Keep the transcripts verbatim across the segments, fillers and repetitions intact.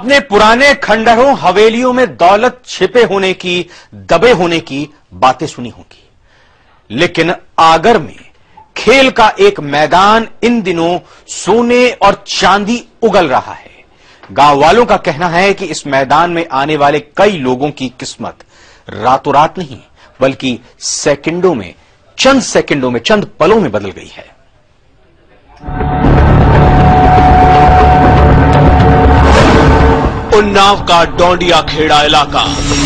आपने पुराने खंडहरों हवेलियों में दौलत छिपे होने की, दबे होने की बातें सुनी होंगी, लेकिन आगर में खेल का एक मैदान इन दिनों सोने और चांदी उगल रहा है। गांव वालों का कहना है कि इस मैदान में आने वाले कई लोगों की किस्मत रातों रात नहीं बल्कि सेकंडों में, चंद सेकंडों में, चंद पलों में बदल गई है। उन्नाव का डोंडिया खेड़ा इलाका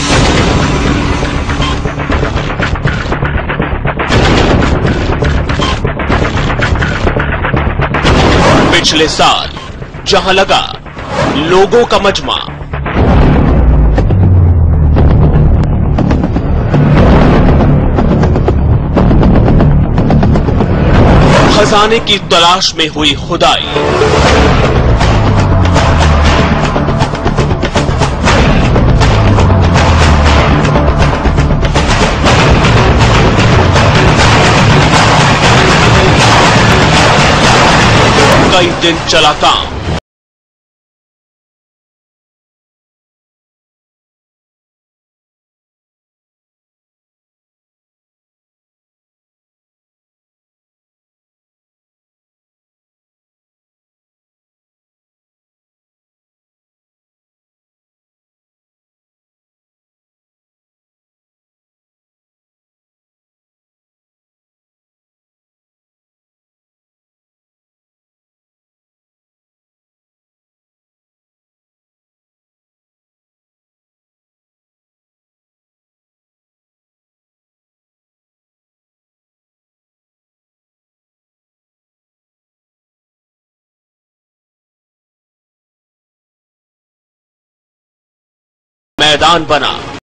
पिछले साल जहां लगा लोगों का मजमा, खजाने की तलाश में हुई खुदाई, कई दिन चला काम। मैदान बना।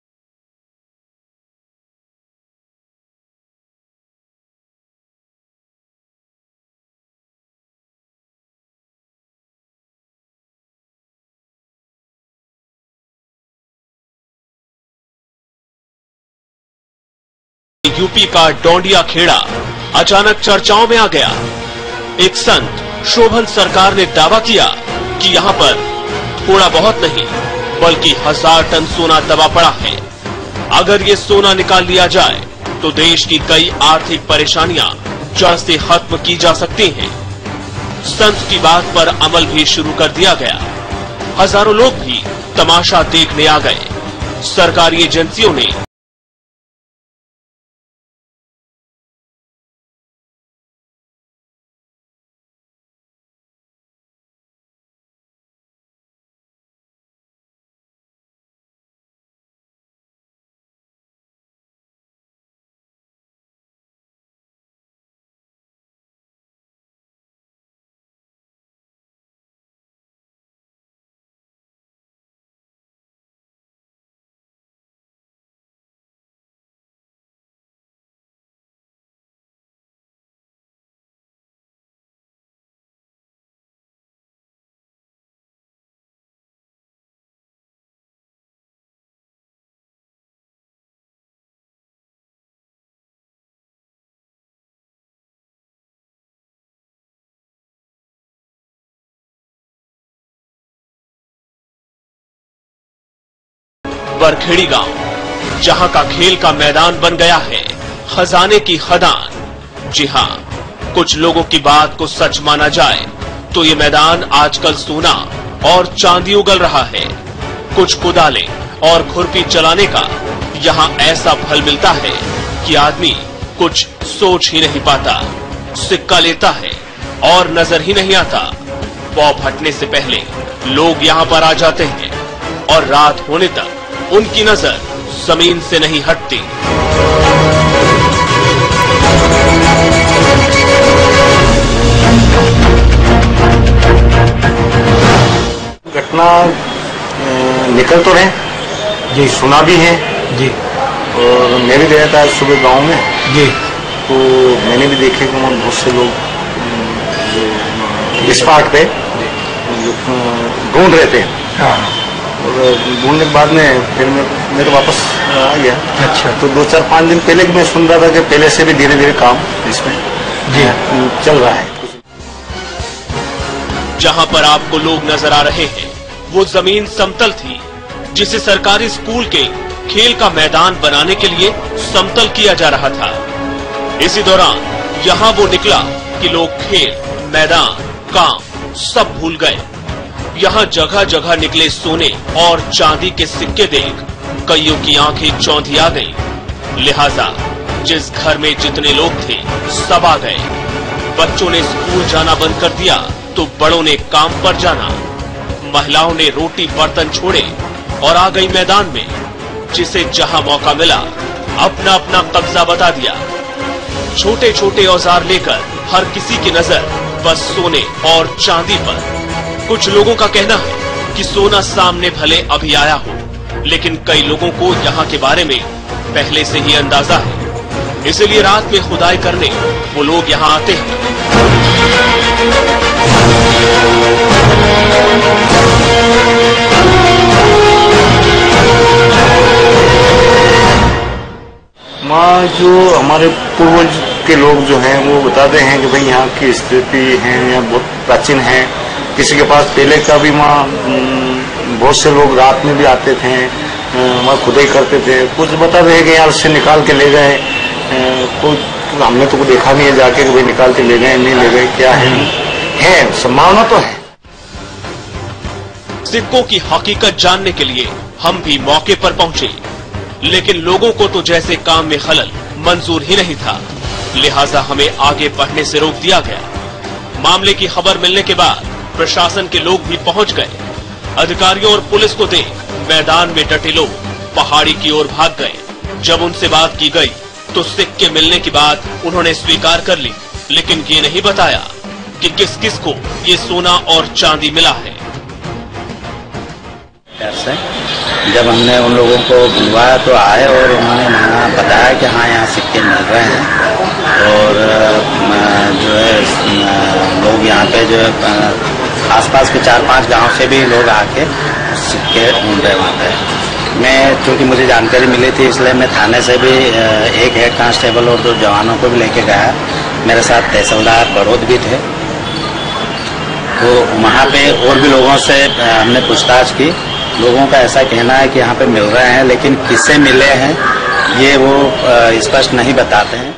यूपी का डोंडिया खेड़ा अचानक चर्चाओं में आ गया। एक संत शोभन सरकार ने दावा किया कि यहां पर थोड़ा बहुत नहीं बल्कि हजार टन सोना दबा पड़ा है। अगर ये सोना निकाल लिया जाए तो देश की कई आर्थिक परेशानियां जड़ से खत्म की जा सकती हैं। संत की बात पर अमल भी शुरू कर दिया गया। हजारों लोग भी तमाशा देखने आ गए। सरकारी एजेंसियों ने बरखेड़ी गांव, जहां का खेल का मैदान बन गया है खजाने की खदान। जी हां, कुछ लोगों की बात को सच माना जाए तो ये मैदान आजकल सोना और चांदी उगल रहा है। कुछ कुदाले और खुरपी चलाने का यहां ऐसा फल मिलता है कि आदमी कुछ सोच ही नहीं पाता। सिक्का लेता है और नजर ही नहीं आता। पौ फटने से पहले लोग यहां पर आ जाते हैं और रात होने तक उनकी नजर जमीन से नहीं हटती। घटना निकल तो रहे जी, सुना भी है जी, और मैं भी गया था सुबह गांव में जी, तो मैंने भी देखे कि वहाँ बहुत से लोग इस पार्ट पे ढूंढ रहे थे। हाँ। और ढूंढने के बाद में फिर मैं मैं तो वापस आ गया। अच्छा। तो दो चार पाँच दिन पहले मैं सुन रहा था कि पहले से भी धीरे धीरे काम इसमें जी चल रहा है। जहां पर आपको लोग नजर आ रहे हैं वो जमीन समतल थी जिसे सरकारी स्कूल के खेल का मैदान बनाने के लिए समतल किया जा रहा था। इसी दौरान यहाँ वो निकला कि लोग खेल, मैदान, काम सब भूल गए। यहाँ जगह जगह निकले सोने और चांदी के सिक्के देख कईयों की आंखें चौंधी आ गईं। लिहाजा जिस घर में जितने लोग थे सब आ गए। बच्चों ने स्कूल जाना बंद कर दिया तो बड़ों ने काम पर जाना। महिलाओं ने रोटी बर्तन छोड़े और आ गई मैदान में। जिसे जहां मौका मिला अपना अपना कब्जा बता दिया। छोटे छोटे औजार लेकर हर किसी की नजर बस सोने और चांदी पर। कुछ लोगों का कहना है कि सोना सामने भले अभी आया हो, लेकिन कई लोगों को यहाँ के बारे में पहले से ही अंदाजा है। इसलिए रात में खुदाई करने वो लोग यहाँ आते हैं। माँ, जो हमारे पूर्वज के लोग जो हैं वो बताते हैं कि भाई यहाँ की स्थिति है, यहाँ बहुत प्राचीन है। किसी के पास पहले का भी माँ बहुत से लोग रात में भी आते थे, वहाँ खुदाई करते थे। कुछ बताते हैं कि यहाँ से निकाल के ले गए, कोई हमने तो देखा नहीं है जाके कि भाई निकाल के ले गए नहीं ले गए, क्या है है संभावना तो है। सिक्कों की हकीकत जानने के लिए हम भी मौके पर पहुंचे, लेकिन लोगों को तो जैसे काम में खलल मंजूर ही नहीं था। लिहाजा हमें आगे बढ़ने से रोक दिया गया। मामले की खबर मिलने के बाद प्रशासन के लोग भी पहुंच गए। अधिकारियों और पुलिस को देख मैदान में डटे लोग पहाड़ी की ओर भाग गए। जब उनसे बात की गई तो सिक्के मिलने की बात उन्होंने स्वीकार कर ली, लेकिन ये नहीं बताया कि किस किस को ये सोना और चांदी मिला है। जब हमने उन लोगों को बुलवाया तो आए और उन्होंने वहाँ बताया कि हाँ यहाँ सिक्के मिल रहे हैं और जो है लोग यहाँ पे जो है आसपास के चार पांच गांव से भी लोग आके सिक्के ढूंढ रहे वहाँ पे। मैं चूँकि मुझे जानकारी मिली थी इसलिए मैं थाने से भी एक हेड कांस्टेबल और दो जवानों को भी लेके गया। मेरे साथ तहसीलदार बड़ौद भी थे। तो वहाँ पे और भी लोगों से हमने पूछताछ की। लोगों का ऐसा कहना है कि यहाँ पे मिल रहे हैं, लेकिन किससे मिले हैं ये वो स्पष्ट नहीं बताते हैं।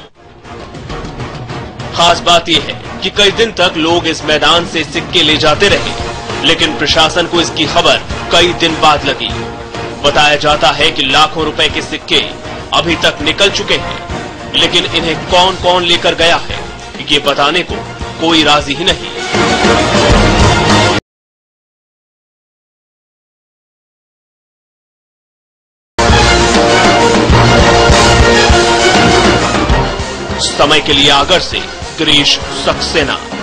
खास बात यह है कि कई दिन तक लोग इस मैदान से सिक्के ले जाते रहे, लेकिन प्रशासन को इसकी खबर कई दिन बाद लगी। बताया जाता है कि लाखों रुपए के सिक्के अभी तक निकल चुके हैं, लेकिन इन्हें कौन कौन लेकर गया है ये बताने को कोई राजी ही नहीं। समय के लिए आगर से गिरीश सक्सेना।